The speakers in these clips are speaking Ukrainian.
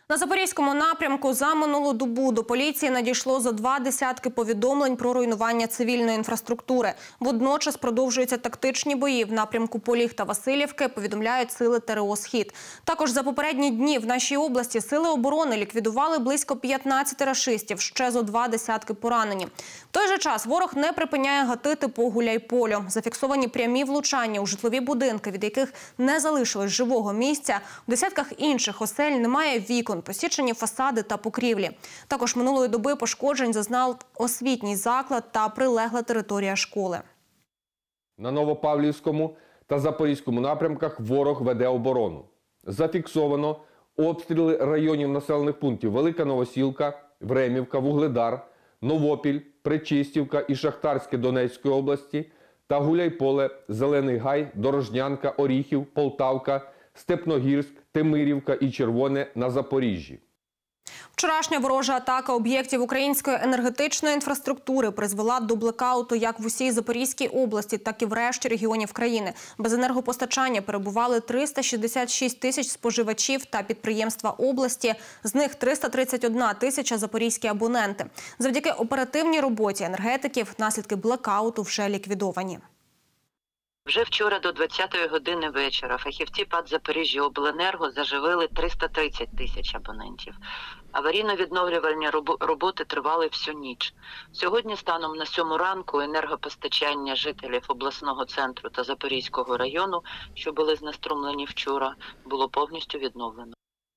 На Запорізькому напрямку за минулу добу до поліції надійшло зо 2 десятки повідомлень про руйнування цивільної інфраструктури. Водночас продовжуються тактичні бої в напрямку Поліг та Василівки, повідомляють сили ТРО «Схід». Також за попередні дні в нашій області сили оборони ліквідували близько 15 рашистів, ще зо 2 десятки поранені. В той же час ворог не припиняє гатити по Гуляйполю. Зафіксовані прямі влучання у житлові будинки, від яких не залишилось живого місця. У десятках інших осель немає вікон, посічені фасади та покрівлі. Також минулої доби пошкоджень зазнав освітній заклад та прилегла територія школи. На Новопавлівському та Запорізькому напрямках ворог веде оборону. Зафіксовано обстріли районів населених пунктів Велика Новосілка, Времівка, Вугледар, Новопіль, Пречистівка і Шахтарське Донецької області та Гуляйполе, Зелений Гай, Дорожнянка, Оріхів, Полтавка, Степногірськ, Темирівка і Червоне на Запоріжжі. Вчорашня ворожа атака об'єктів української енергетичної інфраструктури призвела до блекауту як в усій Запорізькій області, так і в решті регіонів країни. Без енергопостачання перебували 366 тисяч споживачів та підприємства області, з них 331 тисяча запорізькі абоненти. Завдяки оперативній роботі енергетиків наслідки блекауту вже ліквідовані. Вже вчора до 20-ї години вечора фахівці ПАТ «Запоріжжяобленерго» заживили 330 тисяч абонентів. Аварійно-відновлювальні роботи тривали всю ніч. Сьогодні станом на 7 ранку енергопостачання жителів обласного центру та Запорізького району, що були знеструмлені вчора, було повністю відновлено.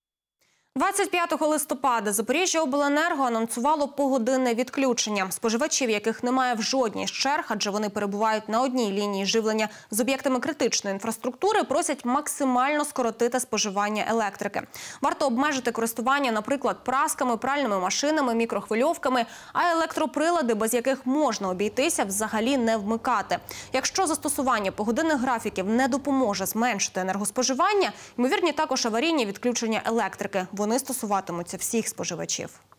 25 листопада Запоріжжяобленерго анонсувало погодинне відключення. Споживачів, яких немає в жодній з черг, адже вони перебувають на одній лінії живлення з об'єктами критичної інфраструктури, просять максимально скоротити споживання електрики. Варто обмежити користування, наприклад, прасками, пральними машинами, мікрохвильовками, а електроприлади, без яких можна обійтися, взагалі не вмикати. Якщо застосування погодинних графіків не допоможе зменшити енергоспоживання, ймовірні також аварійні відключення електрики. Вони стосуватимуться всіх споживачів.